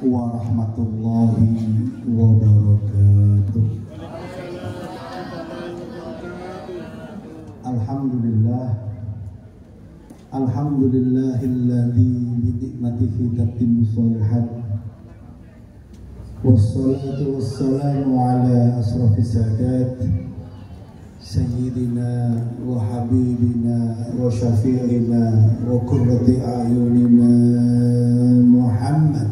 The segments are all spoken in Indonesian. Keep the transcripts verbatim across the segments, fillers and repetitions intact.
warahmatullahi wabarakatuh. Alhamdulillah, alhamdulillahilladzi bi ni'matihi tatimmu shalihat. Wassalatu wassalamu ala asrafis sadat sayyidina wa habibina wa syafi'ina wa qurrati a'yunina Muhammad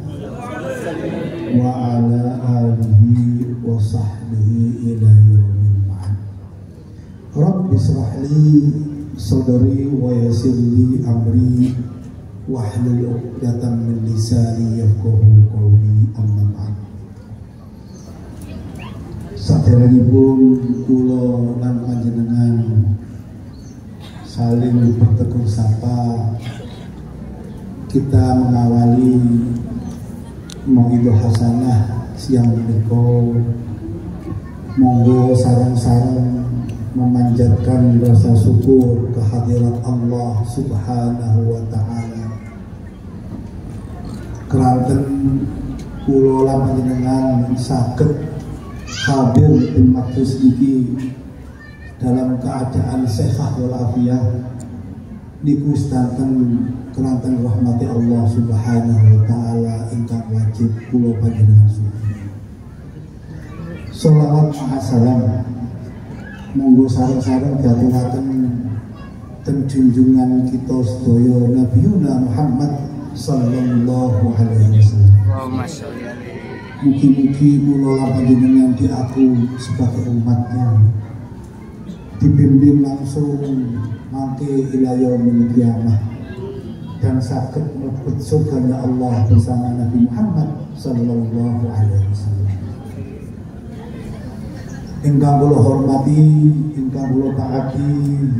wa ala alihi wa sahbihi ila yaumil ma'ad. Rabbi israh li sadri wa yassir li amri wahlul 'uqdatam min lisani yafqahu qawli, amma ba'd. Saderengipun kula lan panjenengan saling bertegur sapa, kita mengawali mauidul hasanah siang menika. Monggo sareng-sareng memanjatkan rasa syukur kehadirat Allah Subhanahu wa taala. Keranten kula lan panjenengan saged hadir di majlis iki dalam keadaan sehat walafiat niku sedanten keranten rahmati Allah Subhanahu wa taala ingkang wajib kula panjenengan syukuri. Shalawat salam monggo sareng-sareng diaturaken ten junjungan kita sedaya Nabiyuna Muhammad sallallahu alaihi wasallam. Allahumma sholli alaihi. Mugi-mugi kula lan panjenengan diaku sebagai umatnya dibimbing langsung mangke ila yaumil qiyamah dan saged mlebet surganya Allah bersama Nabi Muhammad sallallahu alaihi wasallam. Ingkang kula hormati, ingkang kula taati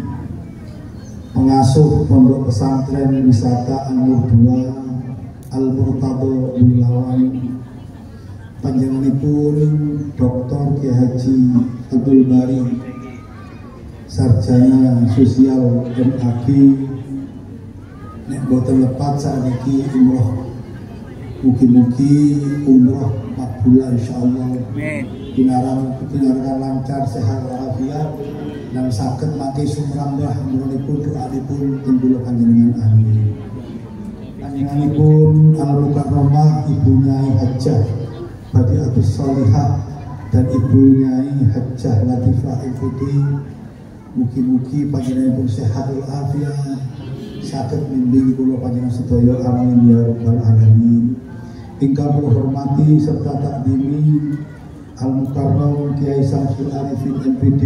pengasuh Pondok Pesantren Wisata An-Nur dua Al-Murtadha Bulawan, panjenenganipun Doktor Kiai Haji Abdul Bari, sarjana sosial M A G, nek boten lepat sakniki umroh. Mugi-mugi umroh makbul insyaallah. Amin. Pinarang pinarang lancar, sehat walafiat dan saged mangke sumrambah umrohipun doanipun tembula panjenengan, amin. Panjenenganipun Al-Mukarramah Ibu Nyai Hajah Badiatus Sholihah dan Ibu Nyai Hajah Latifah M P D, mugi-mugi panjenenganipun sehat walafiat saged bimbing kula panjenengan sedaya, amin ya rabbal alamin. Ingkang kula hormati serta takdimi Al-Mukarram Kiai Samsul Arifin M P D,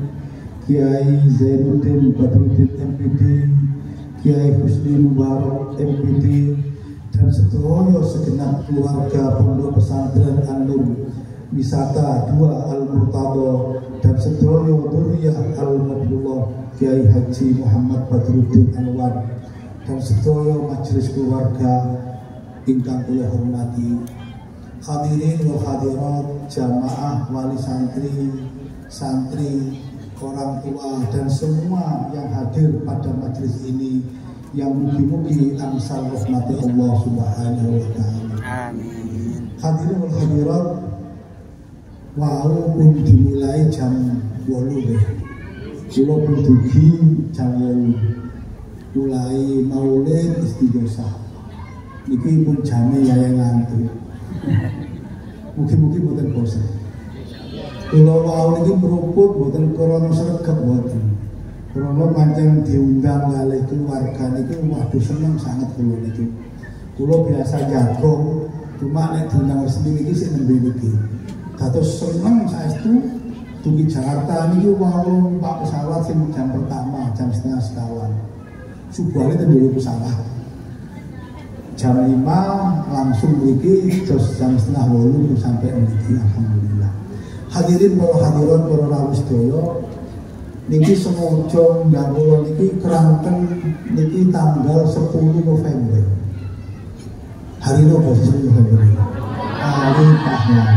Kiai Zainuddin Badruddin M P D, Kiai Husni Mubarak M P D, dan sedaya segenap keluarga Pondok Pesantren An-Nur Wisata dua Al-Murtadha dan sedaya dzurriyyah Al-Madlullah Kiai Haji Muhammad Badruddin Anwar dan sedaya majelis keluarga ingkang kula hormati. Hadirin wal hadirat, jamaah wali santri, santri, orang tua dan semua yang hadir pada majelis ini, yang mugi-mugi amsal rahmati Allah Subhanahu wa taala. Amin. Hadirin wal hadirat, walaupun dimulai jam wolu deh. Kula dugi jam wolu. Mulai maulid istighosah. Niki pun jame yaya ngantuk. Mugi-mugi boten bosan. Kula wau niki meruput boten krana sregep boten. Kula pancen diundang kalih keluarga niki waduh seneng sangat kula niki. Kula biasa jago, cuma nek diundang resmi niki sik nembe niki. Dados seneng saestu dugi Jakarta niki wau Pak pesawat sing jam pertama jam setengah sekawan. Subuhane tendulu pesawat. Jam lima langsung mriki terus jam setengah wolu sampai mriki, alhamdulillah. Hadirin para hadirat para rawuh sedaya, niki sengaja ndamel niki keranten niki tanggal sepuluh November. Hari nopo sepuluh November? Hari Pahlawan.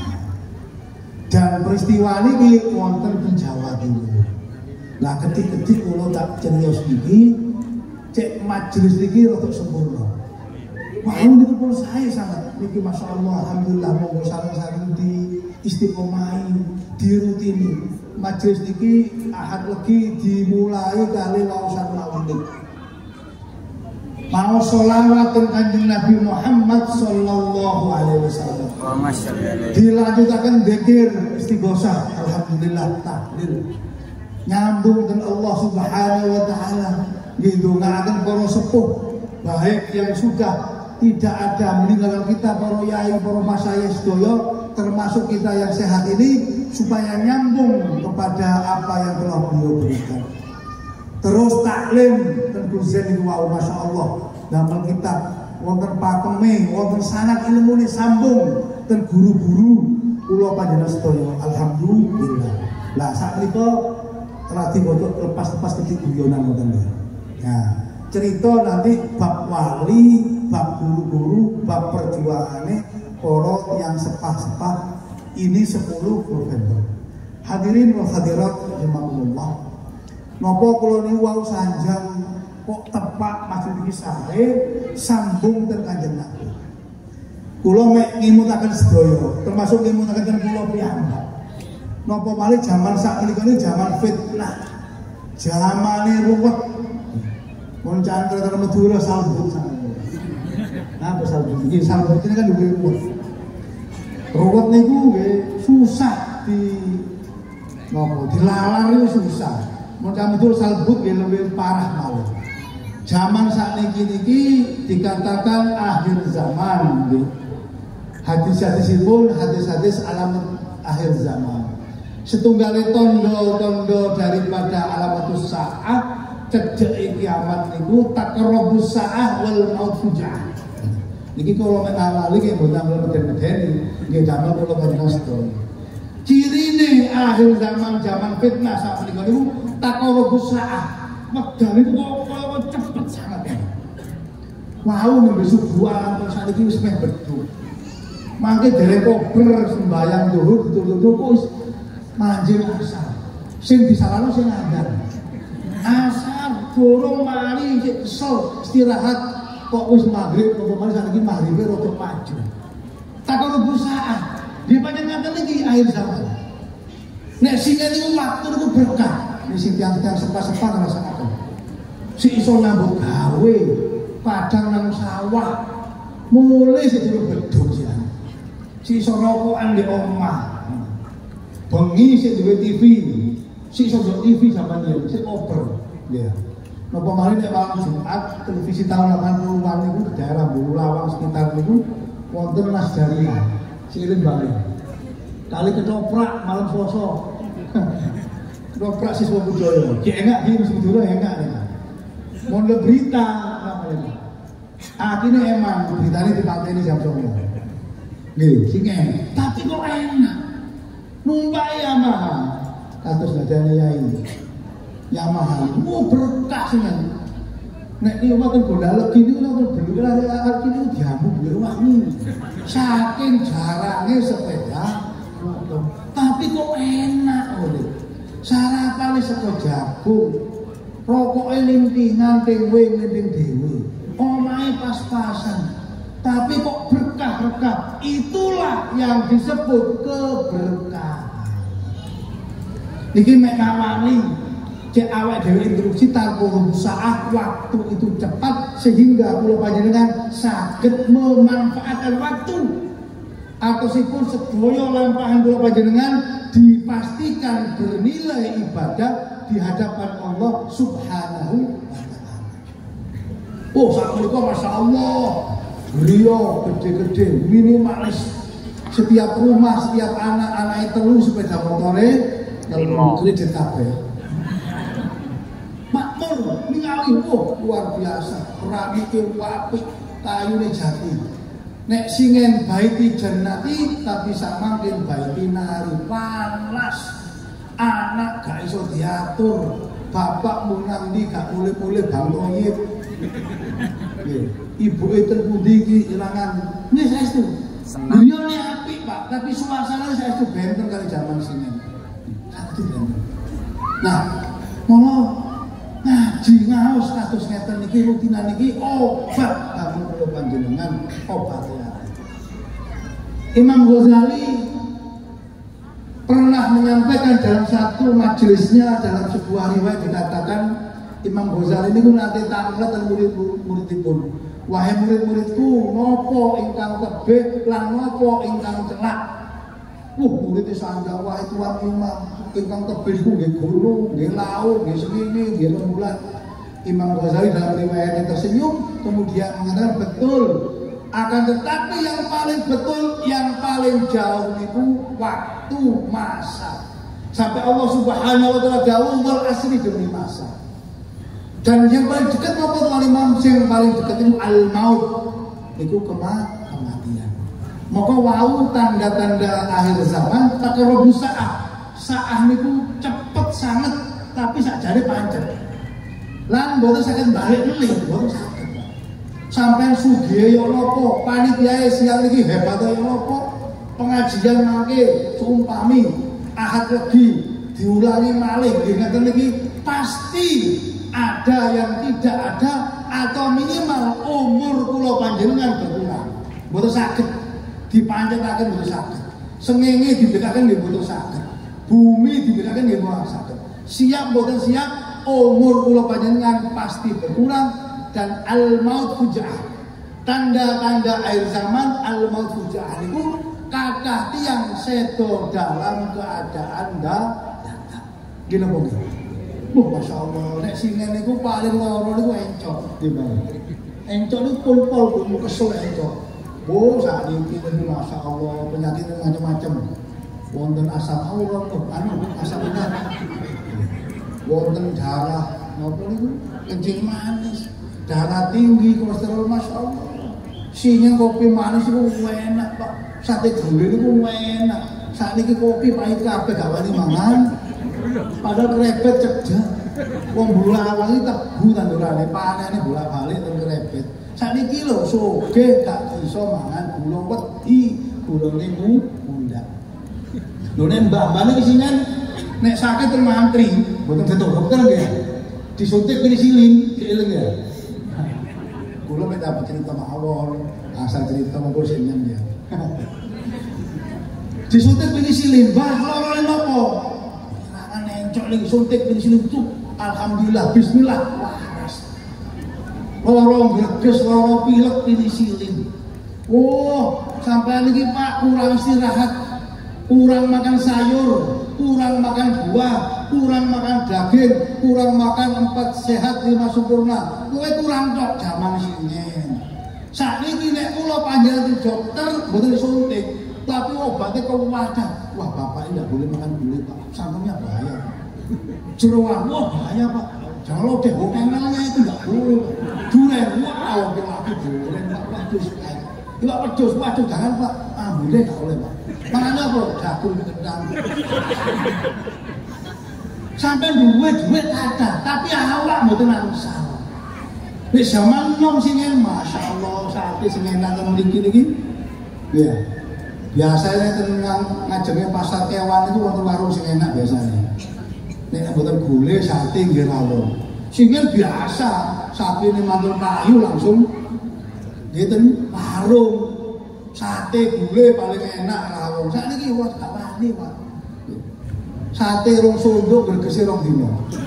Dan peristiwa niki wonten teng Jawa Timur. Lah ketik-ketik kula tak ceriyos niki, cek majelis niki rada sempurna. Wah, niku pun saya sangat niki masyaallah alhamdulillah monggo sareng-sareng di istiqomah dirutini. Majelis niki Ahad legi dimulai kali waosan maulid. Mau sholawat Kanjeng Nabi Muhammad sallallahu alaihi wasallam. Dilanjutaken zikir istighosah, alhamdulillah tahlil. Nyambung dengan Allah Subhanahu wa taala. Ngidungaken para sepuh baik yang sudah tidak ada meninggalkan kita, para yai, para masayikh sedaya, termasuk kita yang sehat ini, supaya nyambung kepada apa yang telah beliau berikan. Terus taklim tentu zen itu wow, masya Allah. Dalam kitab wonten pakeme, wonten sanad ilmune sambung dan guru-guru kula panjenengan sedaya. Alhamdulillah. Lah sak menika telah dibotok lepas-lepas titik guyonan ngoten lho. Nah, cerita nanti bab wali, bab guru-guru, bab perjuangane para yang sepah-sepah ini sepuluh November. Hadirin wal hadirat rahimakumullah. Napa kula niku wau sanjang kok tepak masjid iki sae sambung ten Kanjeng Nabi. Kula mek ngimutaken sedaya, termasuk ngimutaken kula piyambak. Napa malih jaman sakmenika niku jaman fitnah. Jamane ruwet. Mun cantre ter Madura salbut sampeyan. Napa salbut iki salbut ini kan duwe ruwet. Ruwet niku nggih susah di napa dilalar niku susah. Mudah betul salbut yang lebih parah malah. Zaman saat niki dikatakan akhir zaman. Hadis-hadis pun hadis-hadis alamat akhir zaman. Setunggal tondo-tondo daripada alamatus sa'ah cedek kiamat niku takarrabus sa'ah wal maut fuja'ah. Niki kalau mengawali nggih mboten meden-medeni nggih damel kula panjenengan. Cirine akhir zaman zaman fitnah sak menika niku takarrabus sa'ah. Wekdal niku kok cepet sangat. Wau nembe subuhan terus sakniki wis meh beduk. Mangke derek kober sembayang zuhur betul-betul wis manjing asar. Sing disalahno sing ngandar. Asar durung mari sik kesel istirahat kok wis maghrib apa mari sakniki maghribe rada maju. Takarrabus sa'ah. Di panjenengan iki akhir zaman. Nek sing niku waktu niku berkah. Nek sing tiang-tiang sepah-sepah ngrasakaken. Si iso nambah gawe, padang nang sawah. Mulai sedulur beduk sian. Si iso rokokan di omah. Bengi sik duwe T V. Si iso ndelok T V zaman yen sik oper. Ya. Napa malih nek malam Jumat televisi tahun delapan puluhan niku di daerah Bulawang sekitar niku wonten Mas Daria. Siling balik kali ketoprak malam Selasa ketoprak siswa budaya ki enak ki sebetulnya enak ya mau le berita namanya akhirnya emang beritanya dipateni jam sembilan nih sing enak tapi kok enak numpak Yamaha kados dadane yai Yamaha mau berkah sing nek iki wonten gondal legi niku nonton belu arek iki diamu beli wahmu. Saking jarangnya sepeda motor. Tapi kok enak oleh. Sarapane saka jagung. Rokoke lintingan tewing linting dhewe. Omahe pas-pasan. Tapi kok berkah-berkah. Itulah yang disebut keberkahan. Niki mek ngawali cek awak dewe instruksi takarrabus sa'ah waktu itu cepat sehingga kula panjenengan saged memanfaatkan waktu. Atosipun sedaya lampahan kula panjenengan dipastikan bernilai ibadah di hadapan Allah Subhanahu wa taala. Oh, sakmenika masyaallah. Beliau gede-gede, minimalis. Setiap rumah, setiap anak-anak telu sepeda motore telu kredit kabeh. Makmur, ningali, oh luar biasa, keramike apik, kayune jati. Nek singen baiti jannati, tapi samangkin baiti nari panas. Anak gak iso diatur, bapak munang di gak mulai-mulai bang toyib. Ibu itu pundi iki ilangan, ini saya itu. Dunyane apik pak, tapi suasana saya itu benten kali zaman singen. Satu benten. Nah, mau ngaji ngaos kados ngeten niki rutinan niki obat kamu kula panjenengan obate. Imam Ghazali pernah menyampaikan dalam satu majelisnya, dalam sebuah riwayat dikatakan Imam Ghazali ini nanti taklet dan murid-muridipun, wahai murid-muridku, nopo ingkang tebih lan nopo ingkang celak. Uh, muridnya sandang, wahai tuan imam, ingkang tebih ku nggih guru, nggih lau, nggih semini, nggih rembulan. Imam Ghazali dalam riwayatnya tersenyum, kemudian mengatakan betul. Akan tetapi yang paling betul, yang paling jauh itu waktu, masa. Sampai Allah Subhanahu wa taala dawuh wal asri demi masa. Dan yang paling dekat apa tuan imam? Yang paling dekat itu al maut, itu kematian. Maka wau tanda-tanda akhir zaman taqarrubus saah. Saah niku cepet sangat, tapi sakjane pancet. Lan mboten saged balik meneh, mboten saged. Sampai sugih ya napa, panitiae siang iki hebat ya napa, pengajian mangke sumpami ahad legi diulangi malih nggih ngeten iki pasti ada yang tidak ada atau minimal umur kula panjenengan berkurang. Mboten saged dipancetaken, mboten saged. Sengenge dibekaken nggih mboten saged. Bumi dibekaken nggih mboten saged. Siap mboten siap, umur kula panjenengan pasti berkurang. Dan al-maut fujaah, tanda-tanda akhir zaman al-maut fujaah itu kathah tiyang sedo dalam keadaan datang. Gini mungkin, buh masya Allah, nek singen niku paling loro niku encok, gimana? Encok niku pol-pol, bumu kesel encok. Oh saat ini niku masya Allah penyakitnya macam-macam. Wonten asam urat, oh anu asam urat, wonten darah, nopo niku kencing manis. Darah tinggi, kolesterol, masya Allah. Sinya kopi manis itu enak pak. Sate gulai itu enak. Saat ini kopi pahit kabeh gak wani mangan. Padahal krebet cegah. Wong bola awalnya tebu tandurane, panene bola balik ten krebet. Saat ini lho soge gak iso mangan gulung wedi, gulune mundak. Lho nek mbak-mbane isinan nek sakit ten mantri, mboten tetu dokter nggih. Disuntik penisilin, dieling ya. Kulo mek dapat cerita mawon, asal cerita monggo singen ya. Disuntik penisilin, bah lorone nopo? Rangan encok ning suntik penisilin itu alhamdulillah bismillah waras. Loro greges, loro pilek penisilin. Oh, sampai iki Pak kurang istirahat, kurang makan sayur, kurang makan buah, kurang makan daging, kurang makan empat sehat lima sempurna. Kowe kurang tok jaman singen. Saiki nek kula panjenengan dokter mboten suntik, tapi obatnya kewadah. Wah, bapak ini tidak boleh makan gulai, Pak. Santannya bahaya. Jeroan, wah bahaya, Pak. Jangan lo deh, kenalnya itu tidak boleh, Pak. Duren, wah, oke lagi duren, Pak. Waduh, Pak pedus, waduh jangan, Pak. Ah, boleh tak boleh, Pak. Makanya apa? Jagung kendang. Sampai duit-duit ada, tapi awak mboten salah. Wis zaman nom singen masyaallah saate sing enak nang mriki niki. Ya. Biasanya tenang ngajenge pasar kewan itu wonten warung sing enak biasanya. Nek mboten gule sate nggih rawon. Singen biasa, sapi ini mantul kayu langsung ngeten warung. Sate gule paling enak rawon. Sakniki wis gak wani, Pak. Sate rong sondok bergesi rong dino.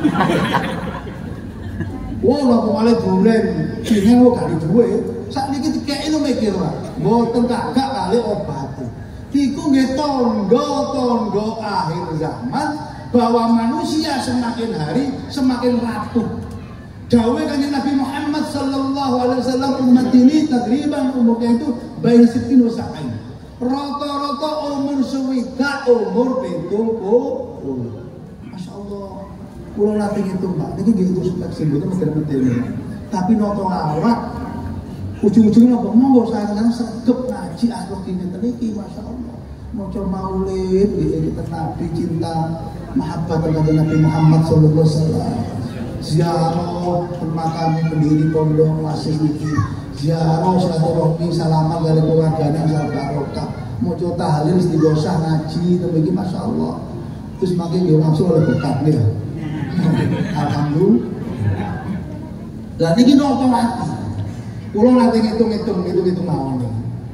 Wah, lha malah duren, singen kok gak duwe. Sakniki dikeki lho mikir, Pak. Mboten kagak kali obat. Iku nggih tanda-tanda akhir zaman bahwa manusia semakin hari semakin rapuh. Dawuh kanjeng Nabi Muhammad sallallahu alaihi wasallam umat ini takriban umurnya itu baina sittin wa sab'in. Rata-rata umur swidak umur pitung puluh. Masyaallah. Kula nate ngitung, Pak. Niki nggih itu speksin mboten medeni. Tapi noto awak ujung-ujungnya apa? Monggo sareng sregep ngaji akhlak ngeten iki, masyaallah. Maca maulid nggih kita Nabi cinta mahabbah kepada Nabi Muhammad sallallahu alaihi wasallam. Ziarah makam pendiri pondok Wasis iki. Ziarah silaturahmi salaman dari keluargane asal barokah. Maca tahlil istighosah ngaji iki masyaallah. Terus makin yo langsung oleh berkat ya. Alhamdulillah. Lah niki napa ati? Kula nate ngitung-ngitung, ngitung-ngitung mawon.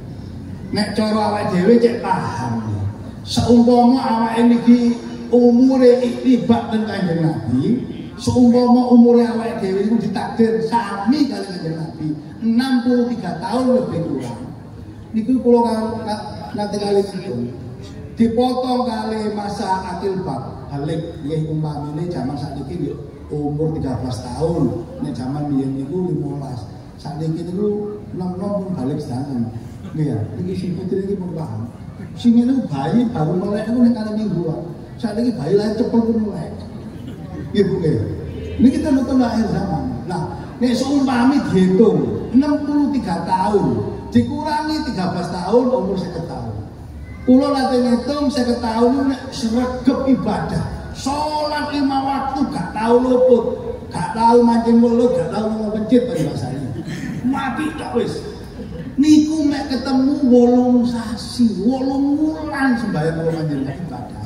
Nek cara awake dhewe cek paham. Seumpama awake niki umure iktibak ten Kanjeng Nabi, seumpama umure awake dhewe iku ditakdir sami kali Kanjeng Nabi, enam puluh tiga tahun lebih kurang. Niku kula nate kali ngitung. Dipotong kali masa akil bab balik nggih umpamine jaman sakniki nggih umur tiga belas tahun, nek jaman biyen niku lima belas. Sakniki niku nom-nom pun balik sedangan. Nggih ya, iki sing putri iki pun paham. Sing niku bayi baru melek niku nek kali minggu. Sakniki bayi lahir cepet pun melek. Nggih Bu nggih. Niki kita lahir zaman. Nah, nek seumpami dihitung enam puluh tiga tahun dikurangi tiga belas tahun umur seket tahun. Kula nate ngitung seket tahun nek sregep ibadah. Salat lima waktu gak tau luput, gak tau mancing mulut, gak tau ngomong pencit bagi bahasane. Mati tok wis. Niku mek ketemu wolung sasi, wolung wulan sembahyang kula panjenengan ibadah.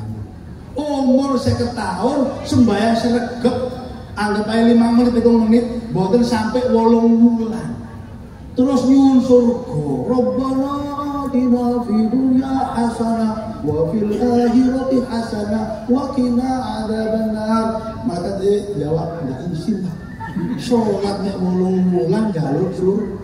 Umur seket tahun sembahyang sregep anggap ae lima menit pitung menit mboten sampai wolung wulan. Terus nyuwun surga. Rabbana atina fid dunya hasanah wa fil akhirati hasanah wa qina adzabannar. Maka dia jawab ndak izin lah. Salat nek wolung wulan njaluk surga.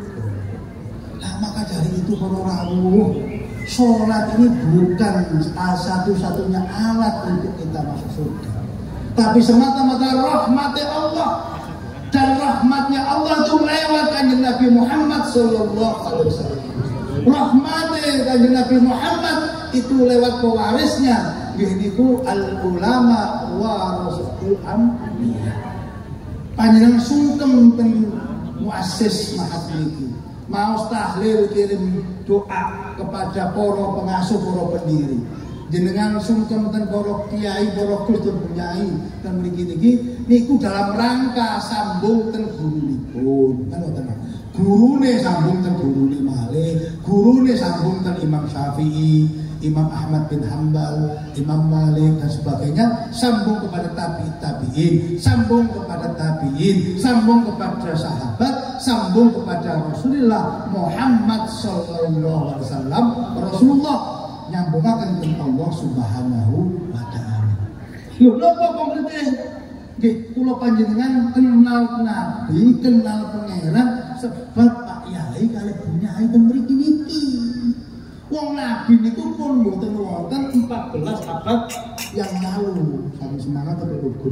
Nah, maka dari itu para rawuh, salat ini bukan satu-satunya alat untuk kita masuk surga. Tapi semata-mata rahmat Allah. Dan rahmatnya Allah itu lewat Kanjeng Nabi Muhammad sallallahu alaihi wasallam. Rahmatnya Kanjeng Nabi Muhammad itu lewat pewarisnya, yaitu al ulama warasatul anbiya. Panjenengan sungkem ten muassis mahat niki. Mau tahlil kirim doa kepada para pengasuh, para pendiri. Jenengan sungkem ten para kiai, para gus punyai ten mriki niki niku dalam rangka sambung ten gurunipun. Kan ngoten. Gurune sambung ten gurune malih, gurune sambung ten Imam Syafi'i, Imam Ahmad bin Hambal, Imam Malik dan sebagainya, sambung kepada tabi'in tabi'in, sambung kepada tabi'in, sambung kepada sahabat, sambung kepada Rasulullah Muhammad sallallahu alaihi wasallam. Rasulullah nyambungaken dengan Allah Subhanahu wa taala. Lho napa konkrete? Nggih, kula panjenengan kenal Nabi, kenal pangeran sebab Pak Yai kali Bunyai ten mriki niki. Wong Nabi niku pun mboten wonten empat belas abad yang lalu. Sami semangat tapi lugu.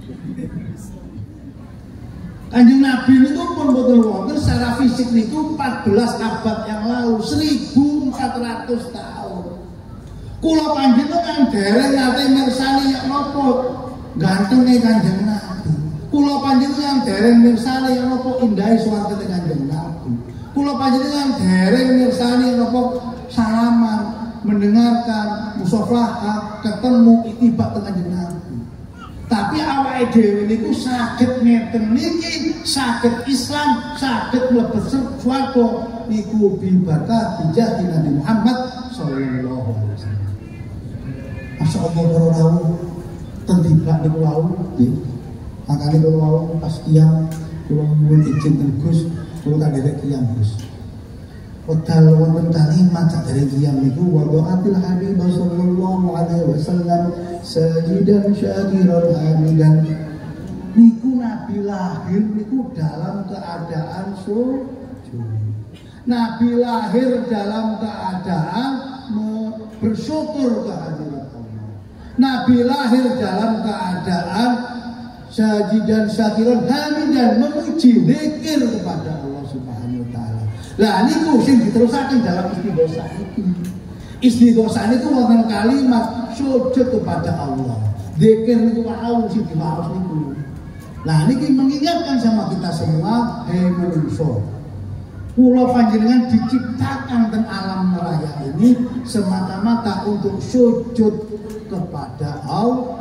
Kanjeng Nabi niku pun mboten wonten secara fisik niku empat belas abad yang lalu, seribu empat ratus tahun. Kula panjenengan dereng nate mirsani napa gantenge Kanjeng Nabi. Kula panjenengan dereng mirsani napa indahe swargane Kanjeng Nabi. Kula panjenengan dereng mirsani napa salaman, mendengarkan musafahah, ketemu itibak dengan Kanjeng Nabi. Tapi awake dhewe niku saged ngeten niki, saged Islam, saged mlebet swarga niku bibarakah bijah Nabi Muhammad sallallahu alaihi wasallam. Masyaallah para rawuh tentibak niku wau nggih. Makane kula wau pas kiyam kula nyuwun izin ten Gus, kula tak derek kiyam Gus. Padahal wonten kalimat dari kiyam niku wa doatil habib sallallahu alaihi wasallam sajidan syakiran hamidan. Niku Nabi lahir niku dalam keadaan sujud. Nabi lahir dalam keadaan bersyukur kehadirat Allah. Nabi lahir dalam keadaan sajidan syakiran hamidan, memuji zikir kepada Allah Subhanahu wa taala. Lah niku sing diterusaken dalam istighosah iki. Istighosah niku wonten kalimat sujud kepada Allah. Zikir niku wau sing diwaos niku. Lah niki mengingatkan sama kita semua, hei manusia. Kula panjenengan diciptakan dan alam raya ini semata-mata untuk sujud kepada Allah.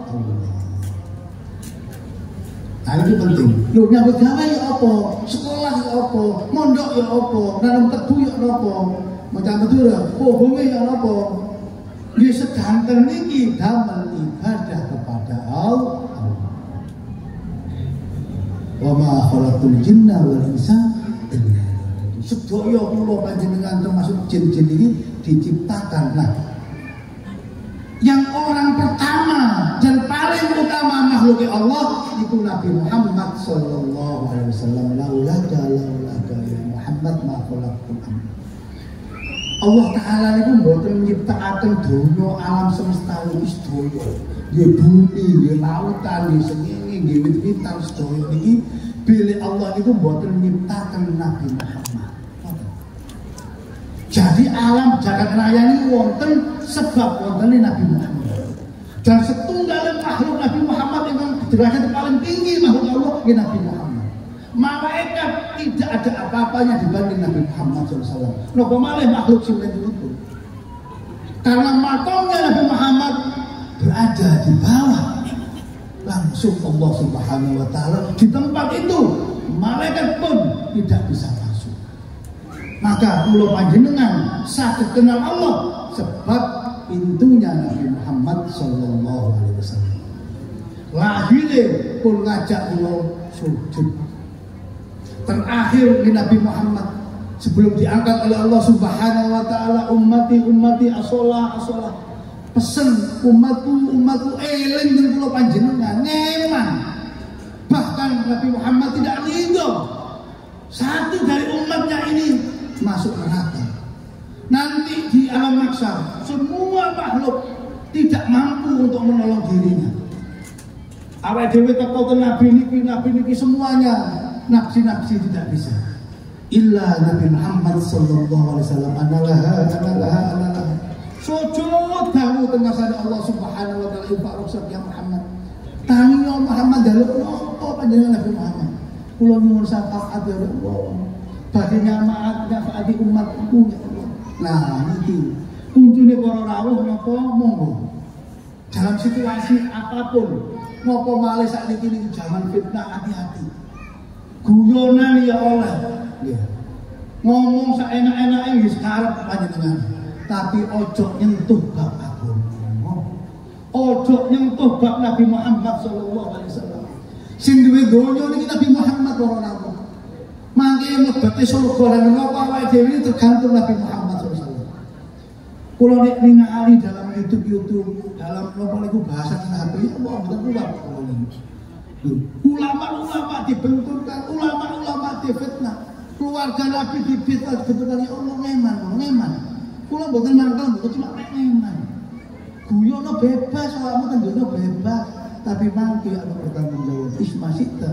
Nah itu penting. Lu nyambut gawe ya apa? Sekolah ya apa? Mondok ya apa? Nanam tebu ya apa? Macam betul ya? Pohonge ya apa? Dia sedanten niki damel ibadah kepada Allah. Wa ma khalaqtul jinna wal insa illa sedaya kula panjenengan termasuk jin-jin ini diciptakan. Nah, yang orang pertama dan paling utama makhluk Allah itu Nabi Muhammad sallallahu alaihi wasallam. Laulaka laulaka ya Muhammad ma khalaqtum. Allah Ta'ala itu mboten nyiptakaken donya alam semesta iki sedaya. Nggih bumi, nggih lautan, nggih srengenge, nggih wit-witan sedaya niki bilih Allah itu mboten nyiptaken Nabi Muhammad. Jadi alam jagat raya ini wonten sebab wonten Nabi Muhammad. Dan setunggal makhluk Nabi Muhammad yang derajat paling tinggi makhluk Allah ini Nabi Muhammad. Malaikat tidak ada apa-apanya dibanding Nabi Muhammad shallallahu alaihi wasallam. Nopo malih makhluk sing itu. Karena makomnya Nabi Muhammad berada di bawah langsung Allah Subhanahu wa taala. Di tempat itu malaikat pun tidak bisa masuk. Maka kula panjenengan saged kenal Allah sebab pintunya Nabi Muhammad sallallahu alaihi wasallam. Lahire pun ngajak kula sujud. Terakhir di Nabi Muhammad sebelum diangkat oleh Allah Subhanahu wa taala, ummati ummati as-shalah as-shalah. Pesen umatku umatku eling dengan kula panjenengan ngeman. Bahkan Nabi Muhammad tidak ridho satu dari umatnya ini masuk neraka. Nanti di alam mahsyar semua makhluk tidak mampu untuk menolong dirinya. Awake dhewe teko nabi niki nabi niki semuanya nafsi-nafsi tidak bisa. Illa Nabi Muhammad sallallahu alaihi wasallam anallaha anallaha anallaha. Sujud dawu tengah sana Allah Subhanahu wa taala ibarat ya Muhammad. Tangi Muhammad dalem apa panjenengan Nabi Muhammad. Kula nyuwun syafaat ya Allah. Bagi nyamaat nyafaati umatku ya Allah. Nah niki kuncine para rawuh napa monggo. Dalam situasi apapun, napa malih sakniki niki zaman fitnah, hati-hati. Guyonan ya oleh. Nggih. Ngomong saenak-enake wis karep panjenengan, tapi ojo nyentuh bab agama. Ojo nyentuh bab Nabi Muhammad sallallahu alaihi wasallam. Sing duwe donya niki Nabi Muhammad para rawuh. Mangke mlebete surga lan napa awake dhewe tergantung Nabi Muhammad sallallahu alaihi wasallam. Kula nek ningali dalam YouTube-YouTube, dalam napa niku bahasa Nabi, Allah mboten kuat kula niku. Ulama-ulama dibenturkan, ulama-ulama difitnah, keluarga Nabi difitnah, difitnah ya Allah ngeman, ngeman. Kula mboten mangkel, mboten cuma ngeman. Guyono bebas, awakmu kan guyono bebas, tapi mangke ana pertanggung jawab. Isma sita.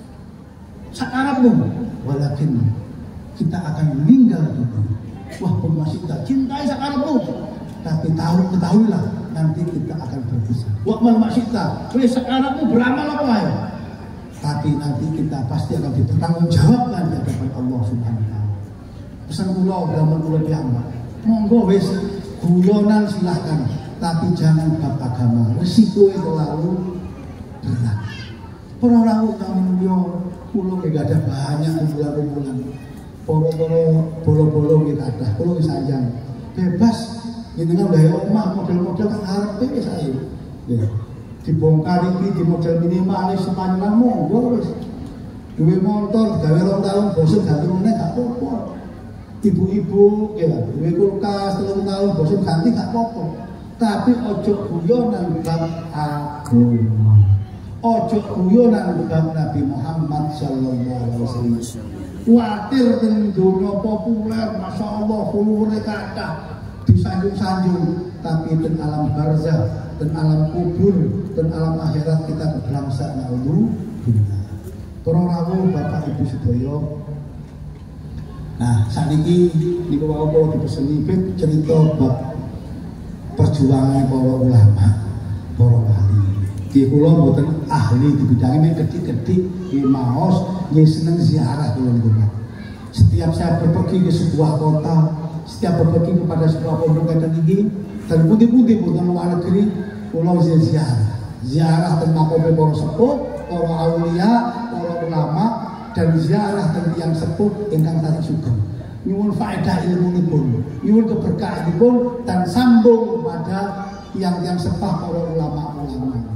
Sakarepmu, walakin kita akan meninggal dulu. Wah, pemasita cintai sakarepmu, tapi tahu ketahuilah nanti kita akan berpisah. Wa mal masita, wis sakarepmu beramal apa wae. Tapi nanti kita pasti akan dipertanggungjawabkan di hadapan Allah Subhanahu wa taala. Pesan kula agama kula piyambak. Monggo wis guyonan silahkan, tapi jangan bab agama. Resiko terlalu berat. Para rawuh kang yo kula nggih ada banyak kumpulan-kumpulan. Poro-poro bolo-bolo kita ada. Kula wis sanjang. Bebas jenengan gawe omah model-model kang arepe wis ae. Nggih. Dibongkar iki di model minimalis sepanjang monggo wis. Duwe motor gawe rong tahun bosen ganti meneh gak apa-apa. Ibu-ibu ya, duwe kulkas telung tahun bosen ganti gak apa-apa. Tapi ojo guyonan bab agama. Ojo guyonan bab Nabi Muhammad sallallahu alaihi wasallam. Kuatir ten dunia populer, masya Allah, follower kathah disanjung-sanjung, tapi ten alam barzah, ten alam kubur, ten alam akhirat kita berbangsa naudzu billah. Para rawuh Bapak Ibu sedaya. Nah, sakniki niku wau kula dipeseni cerita bab perjuangan para ulama, para wali. Ki kula mboten ahli di bidang ini gede-gede nggih maos nggih seneng ziarah kula niku. Setiap saya berpergi ke sebuah kota, setiap berpergi kepada sebuah pondok kata niki dan putih-putih bukan luar negeri, kula ziarah. Ziarah teng makobe para sepuh, para aulia, para ulama dan ziarah teng tiyang sepuh ingkang tadi sugeng. Nyuwun faedah ilmunipun, nyuwun keberkahanipun dan sambung pada tiang-tiang sepah para ulama-ulama.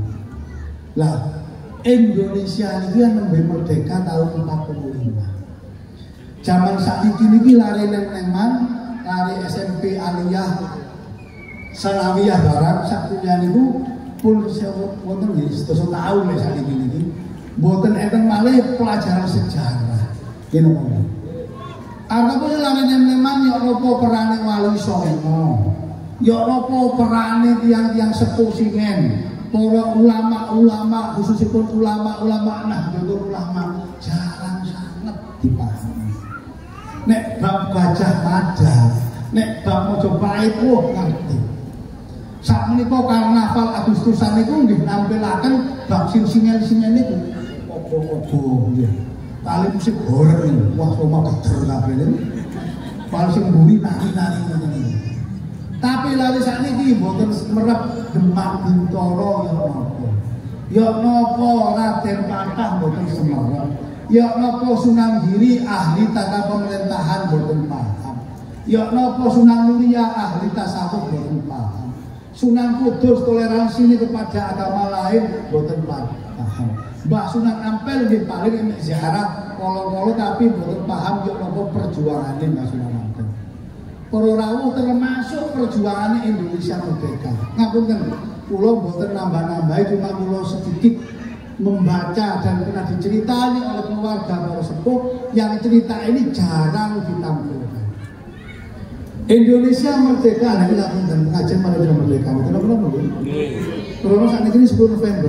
Lah, Indonesia ini kan lebih merdeka tahun empat puluh lima. Zaman saiki niki lari neng-nengan, lari S M P Aliyah, Sanawiyah barang sak kuliah niku pun wonten nggih sedasa taun nek saiki niki. Mboten enten malih pelajaran sejarah. Nggih napa? Arep lari neng-nengan ya napa perane Wali Songo. Ya napa perane tiang-tiang sepuh singen. Para ulama-ulama khususipun ulama-ulama Nahdlatul Ulama jarang sangat dipahami. Nek bab Gajah Mada, nek bab Mojopahit wah ngerti. Sak menika karnaval Agustusan niku nggih nampilaken bab sing-singen-singen niku. Opo-opo nggih. Kali musik horor niku, wah roma keter kabeh niku. Paling sing mburi nari-nari ngoten niku. Tapi lali sakniki mboten merep Demak Bintoro ya napa. Ya napa Raden Patah mboten semerep. Ya napa Sunan Giri ahli tata pemerintahan boten paham. Ya napa Sunan Muria ahli tasawuf boten paham. Sunan Kudus toleransi ini kepada agama lain boten paham. Mbah Sunan Ampel nggih paling enek ziarah kala-kala tapi boten paham ya napa perjuangane Mbah Sunan Ampel. Para rawuh termasuk perjuangan Indonesia merdeka. Ngapunten, kula boten nambah-nambahi cuma kula sedikit membaca dan pernah diceritani oleh keluarga para sepuh yang cerita ini jarang ditampilkan. Indonesia merdeka, nah kita tentang pengajian Indonesia merdeka, betul-betul belum? Karena saat ini sepuluh November.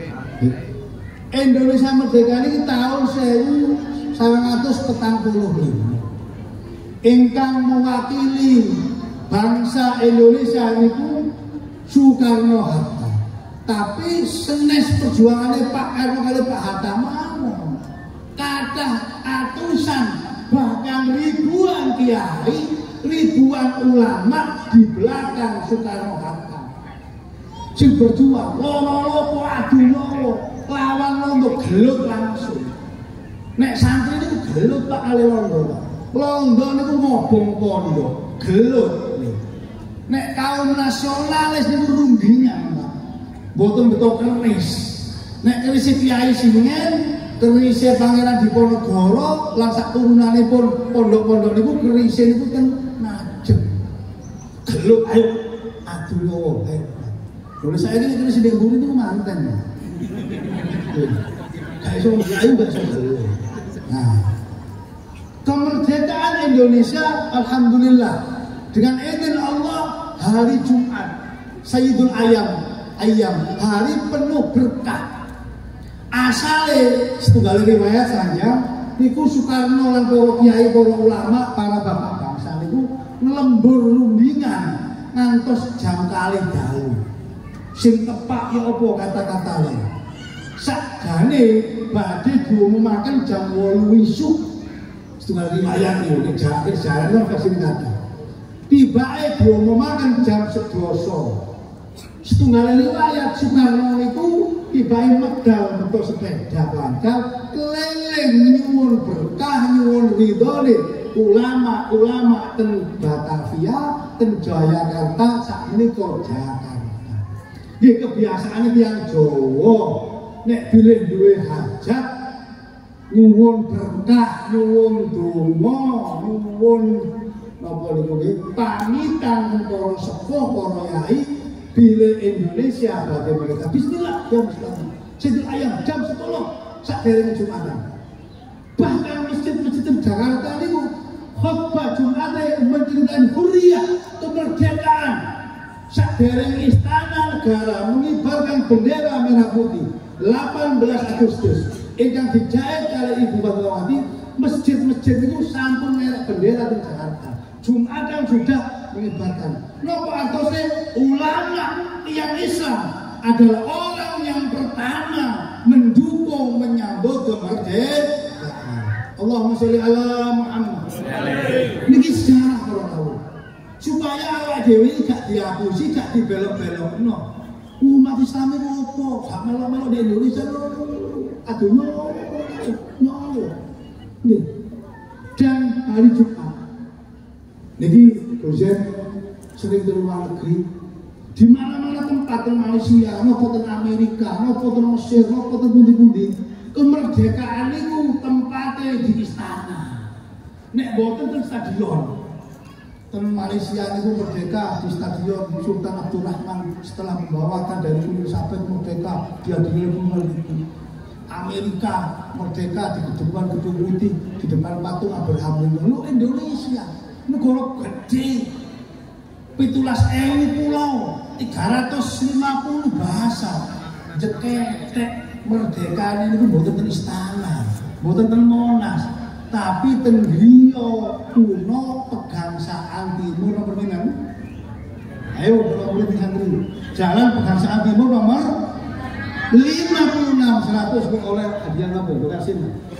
Indonesia merdeka ini tahun seribu sembilan ratus empat puluh lima. Ingkang mewakili bangsa Indonesia itu Soekarno Hatta. Tapi senes perjuangannya Pak Karno kali Pak Hatta mau kathah atusan bahkan ribuan kiai, ribuan ulama di belakang Soekarno Hatta sing berjuang loro-loro adu loro lawan londo gelut langsung. Nek santri niku gelut Pak kali londo londo niku ngobong pondok gelut. Nek kaum nasionalis niku rundingan boten betul keris. Nek keris kiai singen, keris Pangeran Diponegoro, lan sak turunanipun pondok-pondok niku keris niku kan najem. Gelut ayo adu lowo ayo. Lha saiki keris ndek mburi niku manten. Kayak iso kiai gak iso gelut. Nah, kemerdekaan Indonesia alhamdulillah dengan izin Allah hari Jumat Sayyidul Ayam ayam hari penuh berkah. Asale setunggal riwayat saja niku Soekarno lan para kiai, para ulama, para bapak bangsa niku nglembur rundingan ngantos jam kalih dalu. Sing tepak ya apa kata-katane. Sakjane badhe diumumaken jam wolu isuk. Setunggal riwayat niku nek jakir jalan versi kata. Tibake diumumaken jam sedasa. Setunggal riwayat Soekarno itu tibain medal betul sepeda lancar keliling nyuwun berkah nyuwun ridhone ulama-ulama ten Batavia ten Jayakarta sak menika Jakarta. Nggih kebiasaane tiyang Jawa nek bilih duwe hajat nyuwun berkah nyuwun donga nyuwun napa niku nggih pamitan para sepuh para yai. Bila Indonesia bagi mereka bismillah jam sepuluh Sayyidul Ayam jam sepuluh sak dereng Jumatan. Bahkan masjid-masjid Jakarta ini khutbah Jumatnya menceritakan hurriyah kemerdekaan sak dereng istana negara mengibarkan bendera merah putih delapan belas Agustus ingkang dijahit oleh Ibu Fatmawati. Masjid-masjid itu sampun merek bendera di Jakarta. Jumatan sudah mengibarkan. Nopo artosnya ulama yang Islam adalah orang yang pertama mendukung menyambut kemerdekaan. Allahumma sholli ala Muhammad. Niki sejarah para tahu. Supaya awak dhewe gak diapusi, gak dibelok-belokno. Umat Islam itu apa? Gak melo-melo di Indonesia lho. Aduh nyowo. Nyowo. Nih. Dan hari Jumat. Niki dosen sering ke luar negeri di mana-mana tempat di Malaysia, maupun di Amerika, maupun di Mesir, maupun di pundi-pundi kemerdekaan itu tempatnya di istana. Nek boten ten stadion. Ten Malaysia itu merdeka di stadion Sultan Abdurrahman setelah membawakan dari Queen Elizabeth merdeka dia dilihat itu. Amerika merdeka di gedung-gedung putih di depan patung Abraham Lincoln. Lu Indonesia negara gede pitulas ewu pulau tiga ratus lima puluh bahasa jeketek merdeka ini bukan ten istana bukan ten Monas tapi ten griya kuno Pegangsaan Timur nomor pinten? Ayo kalau boleh santri Jalan Pegangsaan Timur nomor lima puluh enam seratus oleh hadiah apa? Bekasi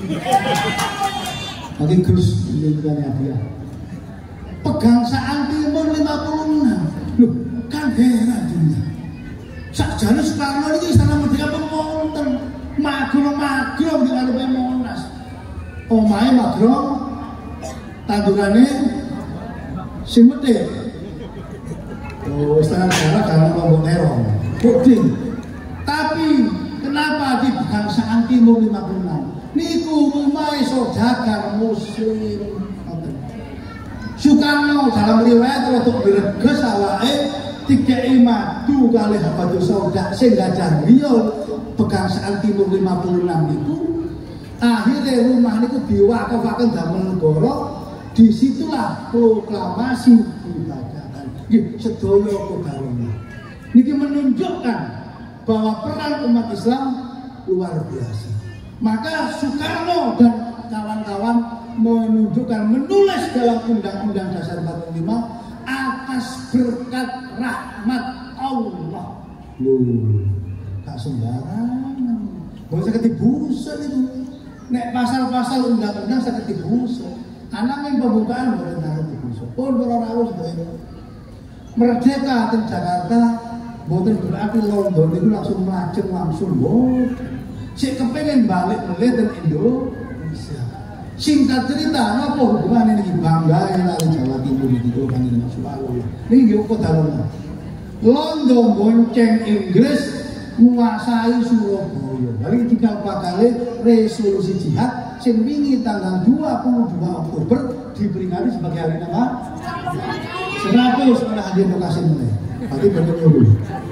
lagi Gus ini bukan hadiah Pegangsaan Timur lima puluh enam. Loh, kan heran dunia. Sakjane Soekarno iki istana merdeka pemonten. Magro-magro di ngarepe Monas. Omahe magro tandurane sing medhit. Oh, istana negara karena lombok terong. Puding. Tapi kenapa di Pegangsaan Timur lima puluh enam? Niku omahe saudagar muslim. Soekarno dalam riwayat untuk direges awake dikei madu kali Habibur Sauda sing gajah griya Pegangsaan Timur lima puluh enam itu akhirnya rumah niku diwakafkan damel negara disitulah proklamasi dibacakan nggih sedaya kodarona niki menunjukkan bahwa peran umat Islam luar biasa maka Soekarno dan kawan-kawan menunjukkan menulis dalam Undang-Undang Dasar empat puluh lima atas berkat rahmat Allah. Loh, tak sembarangan. Boleh saya ketibusan itu. Nek pasal-pasal undang-undang saya ketibusan. Anak yang pembukaan boleh tak ketibusan. Pun orang-orang itu merdeka di Jakarta, boleh berarti London itu langsung melajeng langsung. Boleh. Saya kepengen balik melihat Indonesia. Singkat cerita, apa hubungan ini bangga dari Jawa Timur itu kan ini soal ini juga dalam London bonceng Inggris menguasai Surabaya. Hari tiga kali resolusi jihad sing wingi tanggal dua puluh dua Oktober diperingati sebagai hari apa? seratus oleh Hadir Lokasi mulai. Berarti benar dulu.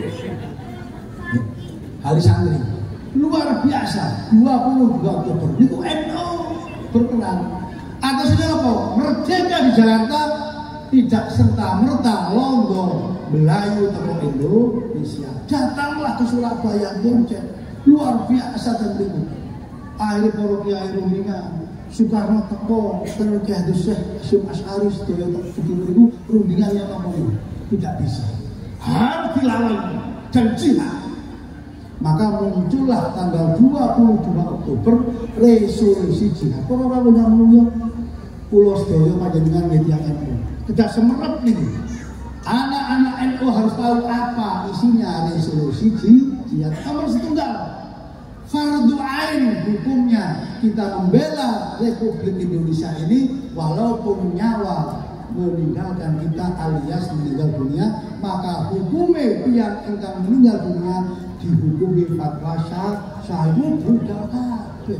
Hari santri luar biasa dua puluh dua Oktober. Niku N U berperan atasnya apa? Merdeka di Jakarta tidak serta-merta Londo Melayu atau Indonesia datanglah ke Surabaya bonceng luar biasa tentunya akhirnya para kiai rundingan Soekarno teko terus Kiai Syekh Hasyim Asy'ari sedaya begitu itu rundingannya ngomong tidak bisa harus dilawan dan jihad. Maka muncullah tanggal dua puluh dua Oktober resolusi jihad. Orang-orang yang mulia Pulau Sedaya panjenengan media N U. Tidak semerap nih. Anak-anak N U harus tahu apa isinya resolusi jihad. Nomor setunggal. Fardu ain hukumnya kita membela Republik Indonesia ini walaupun nyawa meninggalkan kita alias meninggal dunia maka hukumnya yang engkang meninggal dunia dihukumi fatwa sayu budal kabeh.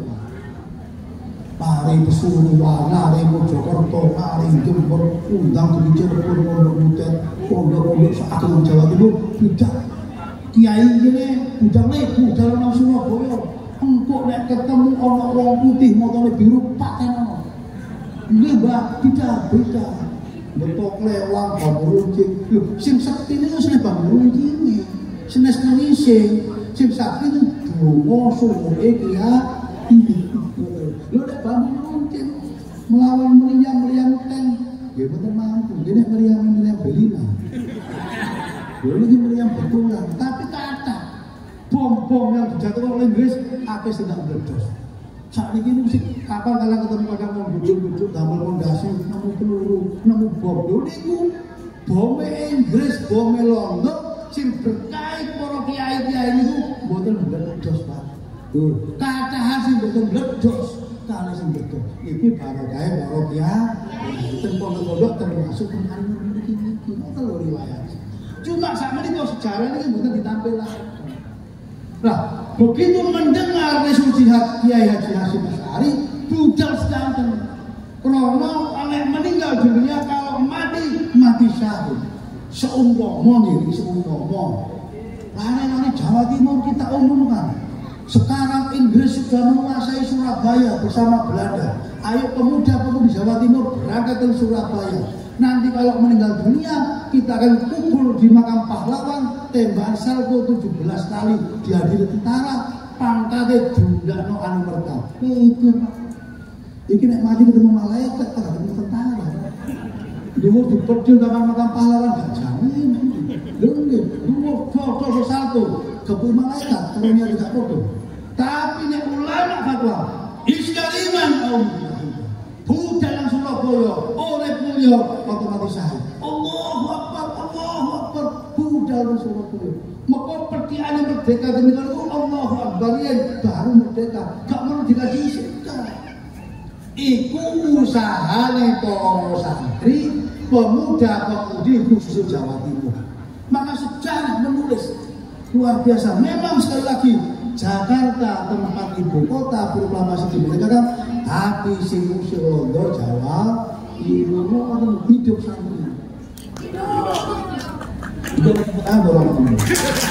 Pari Pesuruan, lari Mojokerto, lari Jember, undang di Cirebon, Pondok Butet, pondok-pondok saageng Jawa Timur tidak. Kiai ini budal lebu dalam Surabaya. Engkok nek ketemu ana wong putih motone biru patenono. Nggih, Mbak, tidak beda. Betok lewang bamuruncing. Lho, sing sakti niku sing bamuruncing. Senes ngising, sing sakti itu donga suwune kiai. Lho nek bamuruncing melawan meriam-meriam teng, nggih mboten mampu. Nggih meriam-meriam Belina. Lho iki meriam betulan, tapi kata bom-bom yang dijatuhkan oleh Inggris apes tidak meledos. Saat ini musik kapal kalian ketemu kadang mau duduk-duduk damel pondasi nemu peluru nemu bom lho niku bome Inggris bome London sing berkait para kiai-kiai niku mboten meledos Pak. Lho kacahan sing mboten meledos kali sing meledos iki barokah para kiai ten pondok-pondok termasuk pengaruh niki-niki ngoten lho riwayat. Cuma sak menika sejarah niki mboten ditampilake. Nah, begitu mendengar resolusi Kiai Haji Hasyim Asy'ari, budal sedanten. Krono oleh meninggal dunia kalau mati mati syahid. Seumpama nih, seumpama. Lane-lane Jawa Timur kita umumkan. Sekarang Inggris sudah menguasai Surabaya bersama Belanda. Ayo pemuda-pemudi Jawa Timur berangkat ke Surabaya. Nanti kalau meninggal dunia kita akan kubur di makam pahlawan, tembakan salvo tujuh belas kali dihadiri tentara, pangkatnya dundakno anu merta. Itu iki nek mati ketemu malaikat tak ketemu tentara. Dulu dipercil dalam makam pahlawan gak jamin. Lho nggih, dulu foto salto kepu malaikat turunnya tidak foto. Tapi nek ulama fatwa iskaliman kaum budal nang Surabaya oleh mulia otomatis sahih. Allahu Akbar, Allahu Akbar, budal nang Surabaya. Maka pertiane merdeka demikian itu Allahu Akbar yen baru merdeka, gak perlu dikasih sikap. Iku usahane para santri, pemuda-pemudi khusus Jawa Timur. Maka sejarah menulis luar biasa. Memang sekali lagi Jakarta tempat ibu kota proklamasi dimerdekakan, tapi sing usir londo Jawa Timur orang hidup santri. Itu apa orang ini?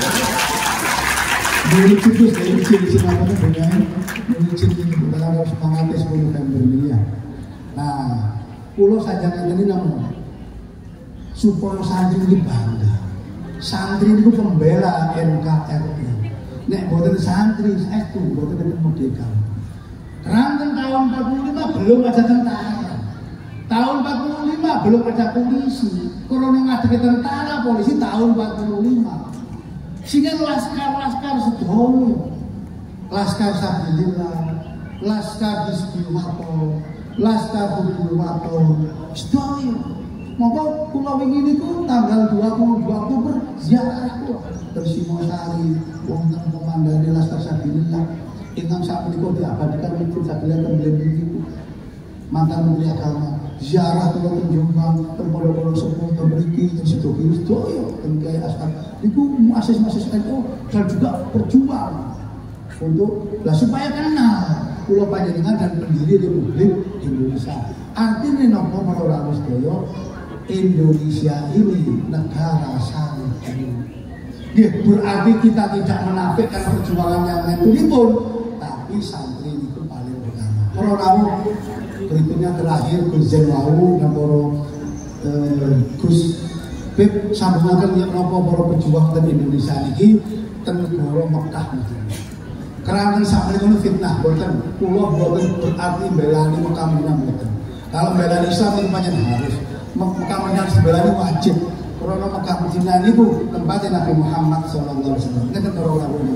Dulu putus dari sini siapa tuh punya menuju dalam semangatnya sepuluh November ini ya. Nah, pulau saja ini namun supaya santri ini bangga. Santri itu pembela N K R I. Nek buatan santri saya itu buatan merdeka. Kerana tahun empat puluh lima belum ada tentara. Tahun empat puluh lima belum ada polisi. Korona ada tentara polisi tahun empat puluh lima. Sehingga laskar-laskar sedoyo, laskar Sabilillah, laskar Hizbul-Wathon, laskar Hizbul-Wathon, sedoyo. Maka pulau ini itu tanggal dua puluh dua Oktober ziarah kok Tersimosari, wonten komandane laskar Sabilillah, ingkang sapunika diabadikan Masjid Sabilillah temblem niku. Mantan Menteri Agama ziarah kula teng Jombang, teng pondok-pondok sepuh teng mriki teng Sidoarjo sedoyo teng Kiai Asar. Iku muasis-muasis N U dan juga berjuang untuk lah supaya kenal kula panjenengan dan pendiri Republik Indonesia. Artinya napa para rawuh sedaya, Indonesia ini negara santri. Nggih, berarti kita tidak menafikan perjuangan yang lain pun, tapi santri itu paling utama. Para rawuh berikutnya terakhir Gus Jenwau dan para eh, Gus Bib sambungaken yen napa para pejuang ten Indonesia niki ten negara Mekah niki. Keranten sakmenika fitnah boten, kula boten berarti belani Mekah Madinah boten. Kalau belani Islam itu pancen harus. Mekah Madinah sebelani wajib. Karena Mekah Madinah niku tempatnya Nabi Muhammad sallallahu alaihi wasallam. Nek para ulama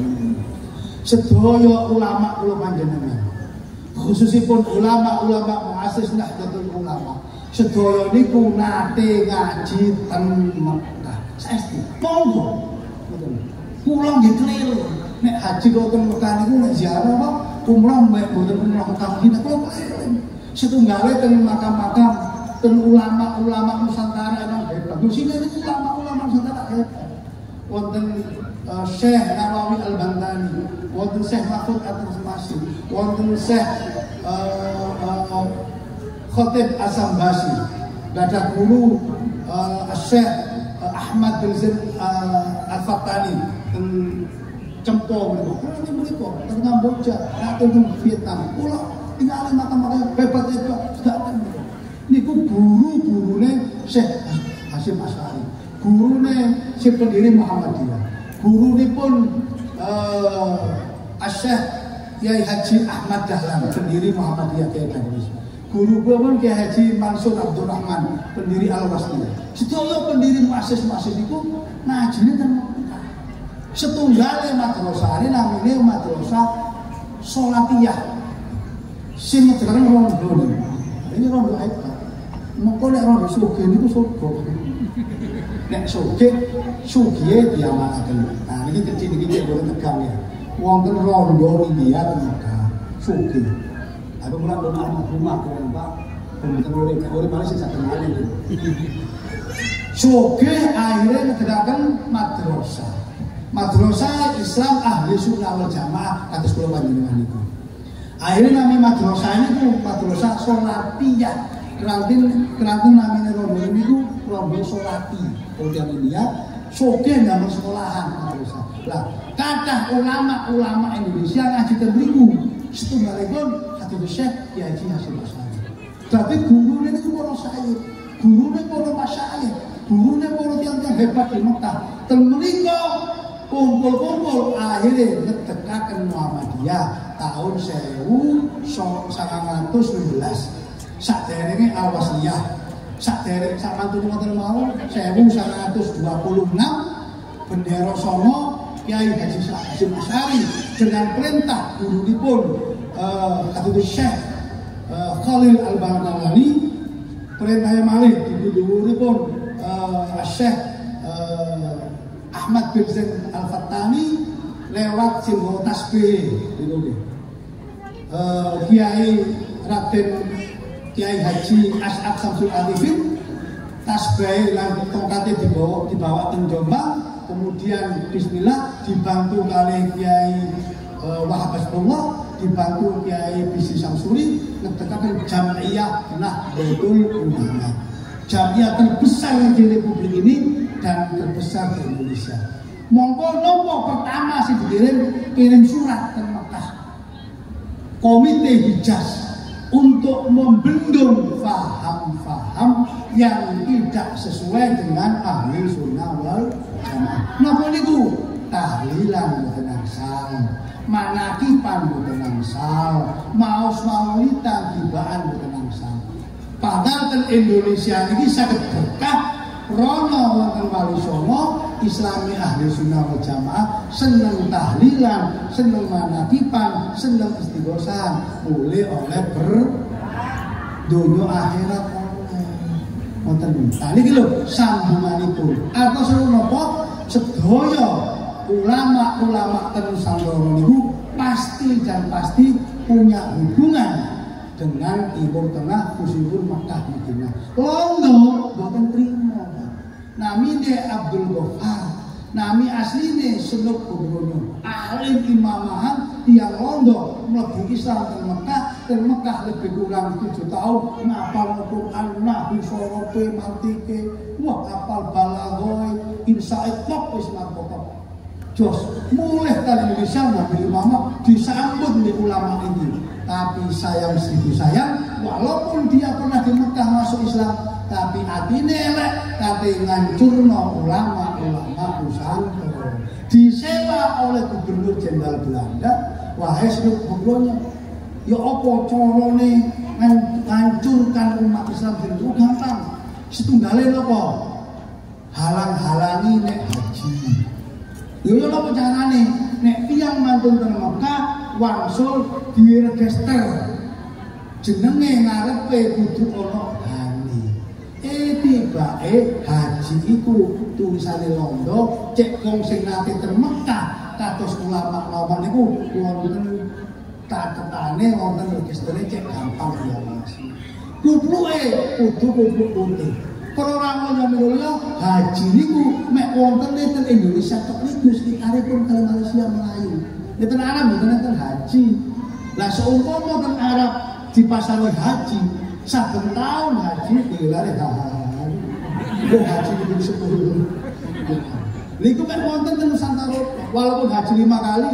sedaya ulama kula panjenengan. Khususipun ulama-ulama muassis Nahdlatul Ulama. Sedaya niku nate ngaji ten Mekah. Saesti. Monggo. Kula nggih keliru. Nek haji kok ten Mekah niku nek ziarah kok umrah mek mboten umrah Mekah Madinah kula keliru. Setunggale ten makam-makam ten ulama-ulama Nusantara emang hebat. Di sini niku ulama-ulama Nusantara hebat. Wonten uh, Syekh Nawawi Al-Bantani, wonten Syekh Mahfud At-Tasmasi, wonten Syekh uh, uh, Khotib Asambasi, ada guru uh, Syekh uh, Ahmad bin Zaid uh, Al-Fattani ten Cempo mriku. Kulo mriku ten Kamboja, ten Vietnam. Kulo tinggal makam-makam hebat-hebat datang. Niku guru-gurune Syekh Hasyim Asy'ari, gurune si pendiri Muhammadiyah, gurunipun uh, Syekh Kiai Haji Ahmad Dahlan, pendiri Muhammadiyah Kiai Darwis. Guru pun Kiai Haji Mansur Abdul Rahman, pendiri Al-Wasliyah. Sedaya pendiri muassis-muassis niku ngajine ten Mekah. Setunggale madrasah namine madrasah Sholatiyah. Sing ngejarane rondo. Ini rondo hebat. Mengko nek rondo sugih niku surga. Nek sugih, sugih diamanaken. Nah niki kecil niki boten tegang ya. Wonten rondo India ten Mekah. Sugih. Aku mulai doa rumah keren Pak. Pembuatan urip, urip malah sing saged malih. Sugih akhirnya ngederaken madrasah. Madrasah Islam Ahli Sunnah wal Jamaah kados kula panjenengan niku. Akhirnya nami madrasah ini tuh madrasah Solatiyah. Kerantin kerantin namanya rombongan ini tuh rombongan Solati. Kemudian India, sogen dalam sekolahan madrasah. Lah, kata ulama-ulama Indonesia ngaji temriku. Setunggalipun Habib Syekh Kiai Haji Hasyim Asy'ari. Tapi gurunya itu para sayyid, gurunya para masyayikh, gurunya para tiang-tiang hebat di Mekah. Temriko kumpul-kumpul akhirnya ngedekaken Muhammadiyah tahun seribu sembilan ratus lima belas. Saderenge Al-Wasliyah. Sadereng samantun ngoten mau seribu sembilan ratus dua puluh enam bendera songo Kiai Haji Hasyim Asy'ari dengan perintah gurunipun uh, Habib Syekh uh, Khalil Al-Baghdadi, perintahnya malih gurunipun uh, Syekh uh, Ahmad bin Zaid Al-Fattani lewat simbol tasbih gitu nggih. Uh, Kiai Raden Kiai Haji As'ad Samsul Arifin tasbih lan tongkate dibawa dibawa teng Jombang. Kemudian bismillah dibantu oleh Kiai uh, Wahab Hasbullah, dibantu Kiai Bisi Samsuri ngedekaken Jam'iyah Nahdlatul Ulama. Jam'iyah terbesar di Republik ini dan terbesar di Indonesia. Mongko nopo pertama sih dikirim kirim surat ke Mekah. Komite Hijaz untuk membendung faham-faham yang tidak sesuai dengan ahli sunnah wal jamaah. Napa niku? Tahlilan mboten angsal, manakipan mboten angsal, maos maulidan tibaan mboten angsal. Padahal ten Indonesia niki saged berkah rono wonten Wali Songo Islami ahli sunnah wal jamaah seneng tahlilan, seneng manakipan, seneng istighosan, mulai oleh ber dunia akhirat wonten. Nah niki lho sambunganipun. Artos napa sedaya ulama-ulama ten Nusantara niku pasti dan pasti punya hubungan dengan Timur Tengah khususipun Makkah Madinah. Londo boten trimo. Namine Abdul Ghaffar, nami asline Senuk Gubernur, alim imamahan tiang Londo mlebu Islam teng Mekah, teng Mekah lebih kurang tujuh tahun ngapal Quran, nahwu sorope mantike, wah apal balaghoi, insaid kok wis mantep. Jos mulai dari Indonesia Nabi Muhammad disambut oleh ulama ini. Tapi sayang seribu sayang, walaupun dia pernah di Mekah masuk Islam, tapi atine elek kate ngancurno ulama-ulama Nusantara. Disewa oleh Gubernur Jenderal Belanda, wahai Senuk Gubernurnya, ya apa carane ngancurkan umat Islam itu gampang. Setunggale napa? Halang-halangi nek haji. Yo yo napa carane? Nek tiyang mantun teng Mekah wangsul diregister. Jenenge ngarepe kudu ana bani. Eh tibake haji iku tulisane Londo, cek wong sing nate teng Mekah kados ulama-ulama niku wonten catetane wonten registere cek gampang diawasi. Kupluke kudu kupluk putih. Perorang mulya haji niku mek wonten teng Indonesia tok niku sekitaripun kali Malaysia Melayu. Nek Arab mboten enten haji. Lah seumpama teng Arab dipasari haji, saben tahun haji digelare haji. Kok haji itu sepuluh. Niku mek wonten teng Nusantara walaupun haji lima kali.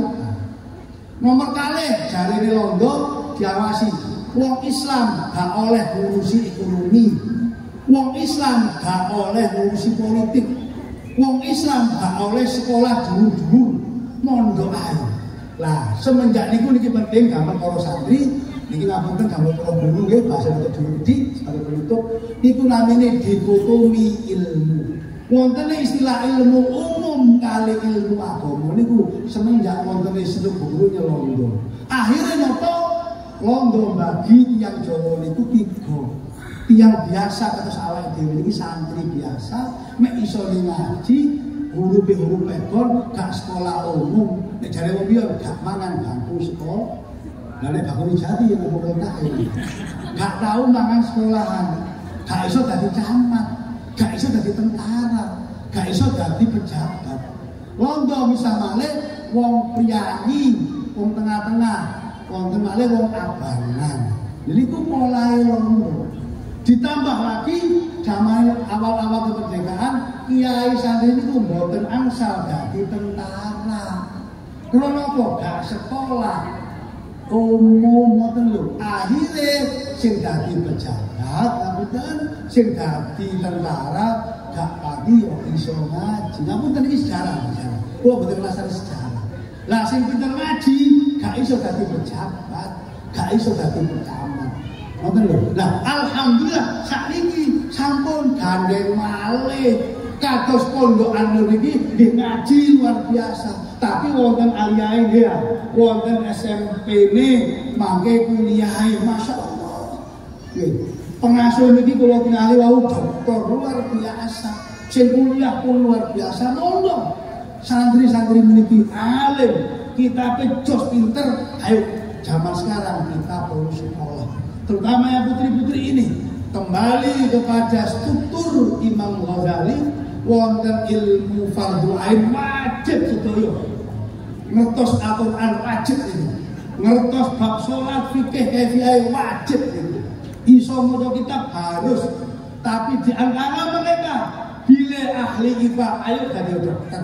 Nomor kali jarine Londo diawasi. Wong Islam gak oleh ngurusi ekonomi. Wong Islam gak oleh ngurusi politik. Wong Islam gak oleh sekolah dhuwur-dhuwur. Mondok ae. Lah semenjak niku niki penting gampang para santri niki ngapunten gampang para guru nggih bahasa untuk didik sampai penutup niku namine dikotomi ilmu. Wonten istilah ilmu umum kali ilmu agama niku semenjak wonten Senuk Gubernurnya Londo. Akhirnya napa? Londo bagi tiyang Jawa niku tiga. Tiyang biasa kados awake dhewe niki santri biasa mek iso ngaji huruf huruf ekor gak sekolah umum. Nek jare wong piye gak mangan bangku sekolah. Lah nek bangku jati yang pemerintah iki. Gak tau mangan sekolahan. Gak iso dadi camat, gak iso dadi tentara, gak iso dadi pejabat. Londo misal malih wong priyayi, wong tengah-tengah, wonten malih wong abangan. Jadi ku mulai londo. Ditambah lagi zaman awal-awal kemerdekaan, kiai santri niku mboten angsal dadi tentara. Kula napa gak sekolah umum ngoten lho. Akhire sing dadi pejabat, ngapunten, sing dadi tentara gak pati yo iso ngaji. Ngapunten iki sejarah, sejarah. Kula mboten ngrasani sejarah. Lah sing pinter ngaji gak iso dadi pejabat, gak iso dadi pecamat. Ngoten lho. Lah alhamdulillah sakniki sampun gandeng malih kados pondokan niki nggih ngaji luar biasa. Tapi wonten aliyae nggih, wonten S M P-ne mangke kuliahe masyaallah. Nggih. Pengasuh niki kula tingali wau doktor luar biasa. Sing kuliah pun luar biasa mondok. Santri-santri meniki alim, kita pecos pinter. Ayo zaman sekarang kita perlu sekolah. Terutama yang putri-putri ini kembali kepada struktur Imam Ghazali. Wonten ilmu fardhu ain wajib sedaya. Ngertos Al-Qur'an wajib ini. Ngertos bab salat fikih kaifiah wajib ini. Iso maca kitab harus. Tapi di antara mereka bila ahli I P A ayo dadi dokter.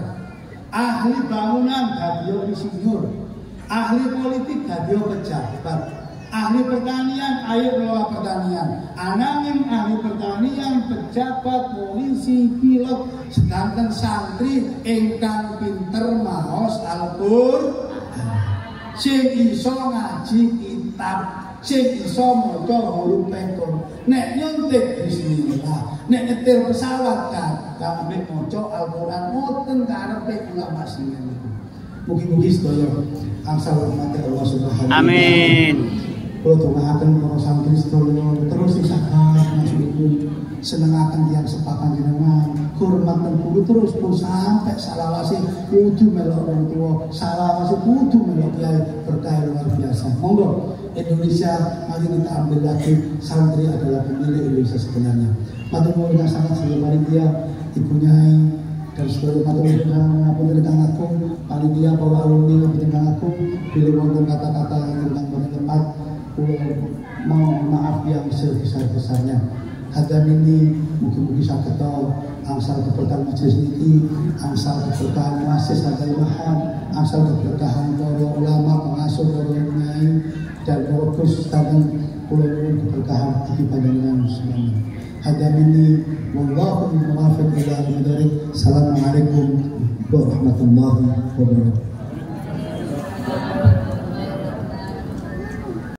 Ahli bangunan dadi insinyur. Ahli politik dadi pejabat. Ahli pertanian, ayo kelola pertanian. Ananging ahli pertanian, pejabat, polisi, pilot, sedangkan santri ingkang pinter maos Al-Qur'an. Sing iso ngaji kitab, sing iso maca huruf pekon. Nek nyuntik bismillah, nek nyetir pesawat kan kabeh maca Al-Qur'an mboten karepe ulama sinen niku. Mugi-mugi sedaya angsal rahmat Allah Subhanahu wa taala. Amin. Kalau doakan para santri sedaya terus isahat maksudipun senengaken tiyang sepakan jenengan, hormat guru terus pun sampai salawase kudu melok wong tuwa, salawase kudu melok kiai berkah luar biasa. Monggo Indonesia, mari kita ambil lagi santri adalah pemilik Indonesia sebenarnya. Matur nuwun sangat sedaya panitia, Ibu Nyai dan seluruh matur nuwun ngapunten ingkang agung, panitia para alumni ngapunten ingkang agung, bila wonten kata-kata ingkang boten tepat mohon maaf yang sebesar-besarnya. Hadam ini mungkin-mungkin saged angsal keberkahan majelis niki, angsal keberkahan muassis Hadal Mahad, angsal keberkahan para ulama, pengasuh, para nyai dan para gus tadi kula nuwun keberkahan bagi panjenengan semuanya. Hadam ini wallahu muwaffiq ila aqwamit thoriq. Assalamualaikum warahmatullahi wabarakatuh.